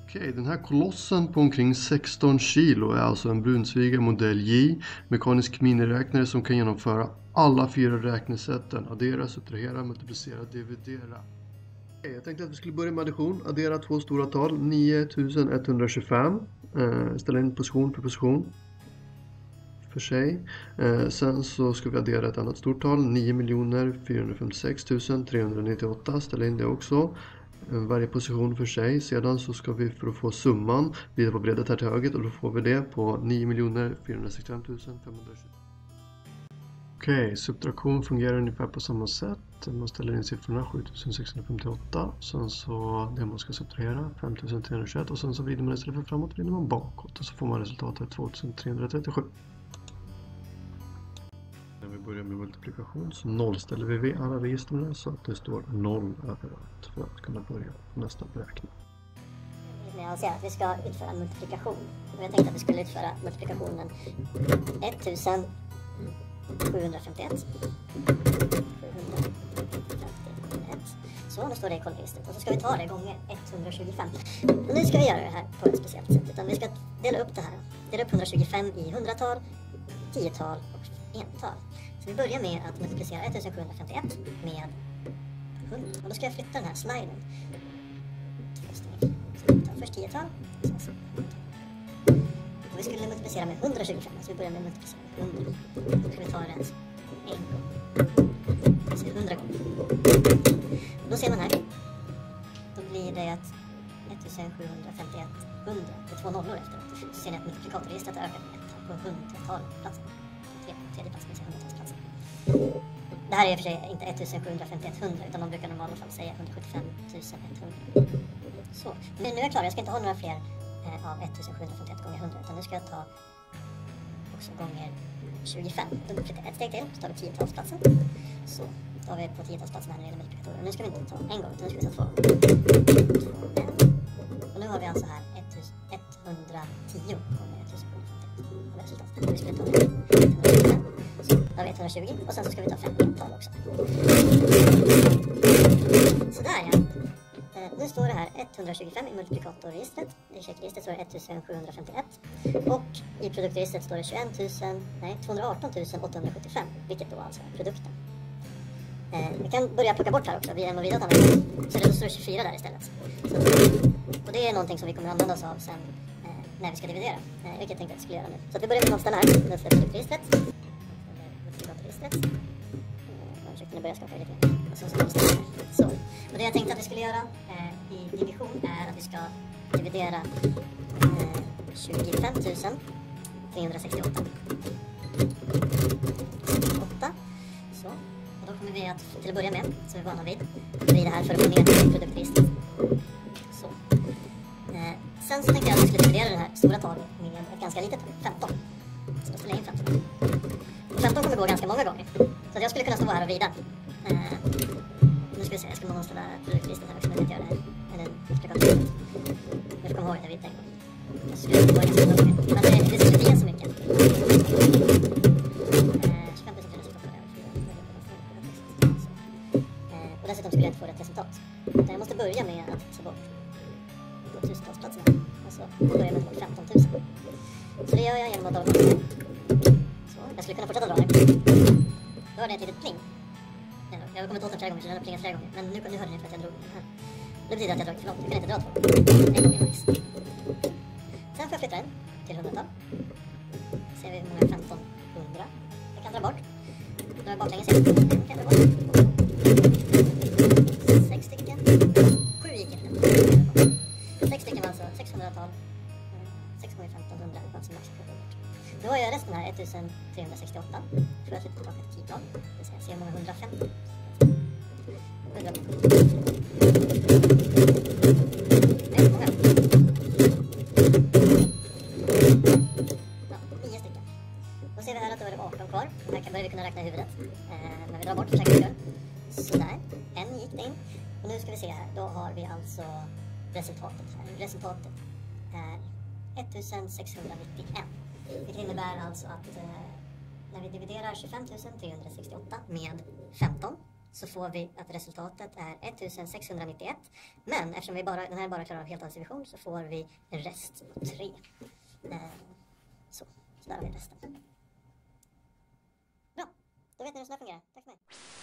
Okej, den här kolossen på omkring 16 kilo är alltså en Brunsviga modell J, mekanisk miniräknare som kan genomföra alla 4 räknesätten: addera, subtrahera, multiplicera, dividera. Okej, jag tänkte att vi skulle börja med addition. Addera två stora tal, 9125. Ställa in position för position för sig. Sen så ska vi addera ett annat stort tal, 9 456 398. Ställa in det också. Varje position för sig. Sedan så ska vi, för att få summan, vrida på breddet här till höger, och då får vi det på 9 465 520. Okej, subtraktion fungerar ungefär på samma sätt. Man ställer in siffrorna 7658. Sen så det man ska subtrahera 5321, och sen så vrider man istället för framåt, vrider man bakåt, och så får man resultatet 2337. När vi börjar med multiplikation så nollställer vi vid alla registren så att det står 0 överallt för att kunna börja nästa beräkning. Jag säger att vi ska utföra en multiplikation. Och jag tänkte att vi skulle utföra multiplikationen 1751. Så, nu står det i kolvregistret. Och så ska vi ta det gånger 125. Och nu ska vi göra det här på ett speciellt sätt. Utan vi ska dela upp det här. Dela upp 125 i hundratal, tiotal och ental. Så vi börjar med att multiplicera 1751 med 100. Och då ska jag flytta den här sliden. Så vi tar först tiotal. Och vi skulle multiplicera med 125. Så vi börjar med att multiplicera med 100. Då ska vi ta den en gång. Så 100 gånger. Och då ser man här. Då blir det att 1751 100. Det är 2 nollor efteråt. Så ser ni att multiplikatorregistret har ökat med 1 på 100-talplatsen. Tredje plats, med 100-talsplatsen. Det här är i och för sig inte 1751 100, utan de brukar normalt fall säga 175 100. Så, men nu är jag klar. Jag ska inte ha några fler av 1751 gånger 100, utan nu ska jag ta också gånger 25. Då flyttar jag ett steg till, så tar vi 10-talsplatsen. Så, då har vi på 10-talsplatsen här när det gäller multiplikatorer. Nu ska vi inte ta en gång, utan nu ska vi ta 2 gånger. Och nu har vi alltså här 110 gånger 1751. Vi skulle ta 125. Så, då har vi 120, och sen så ska vi ta 5 ental också. Sådär ja. Nu står det här 125 i multiplikatorregistret. I checkregistret står det 1751. Och i produktregistret står det 218 875. Vilket då alltså är produkten. Vi kan börja plocka bort här också via en och vidare användning. Så det står det 24 där istället. Så, och det är någonting som vi kommer använda oss av sen när vi ska dividera. Vilket jag tänkte att vi skulle göra nu. Så att vi börjar med nollställa här. Nu ska produktregistret. Multiplikatorregistret. Jag försökte börja skaka lite grann. Och så nollställa här. Så. Och det jag tänkte att vi skulle göra i division är att vi ska dividera 25 368. 8. Så. Och då kommer vi att till att börja med, så vi är vana vid, vrida här för att få ner produktregistret. Så. Sen så tänkte jag att vi skulle dividera det här stora talet med ett ganska litet 15. Så då ställer jag in 15. Och 15 kommer gå ganska många gånger. Så att jag skulle kunna stå här och vrida. Nu ska vi se, jag ska måste ställa produktregistret här också, men jag inte göra det här. Eller jag ska komma ihåg att jag vid en gång. Jag skulle gå ganska många gånger. Men det skulle bli så mycket. 25 000 och dessutom skulle jag inte få rätt resultat. Utan jag måste börja med att ta bort på 1000-talsplatserna. Alltså börja med att ta bort 15 000. Så det gör jag genom att dra bort. Så, jag skulle kunna fortsätta dra här. Då har det ett litet pling. Jag har kommit åt den flera gånger, så den har plingat flera gånger. Men nu hörde ni för att jag drog den här. Det betyder att jag dragit för långt. Jag kan inte dra 2 gånger. En gång är max. Sen får jag flytta den till 100-tal. Ser vi hur många 1500 jag kan dra bort. Drar jag baklänges igen. Kan jag dra bort. 6 stycken. 7 gick inte. 6 stycken var alltså 600-tal. 6 gånger 1500. Alltså max. Nu har jag resten här 1368. Får jag flytta tillbaka till 10-tal. Det vill säga, se hur många 150. 100. Nej, många. Ja, 9 stycken. Då ser vi här att då är det 18 kvar. Och här börjar vi kunna räkna i huvudet. Men vi drar bort för säkerhets skull. Sådär. En gick det in. Och nu ska vi se här. Då har vi alltså resultatet här. Resultatet är 1691. Vilket innebär alltså att när vi dividerar 25 368 med 15 så får vi att resultatet är 1691. Men eftersom den här bara klarar av heltalsdivision så får vi en rest på 3. Så där har vi resten. Bra, då vet ni hur det fungerar. Tack för mig.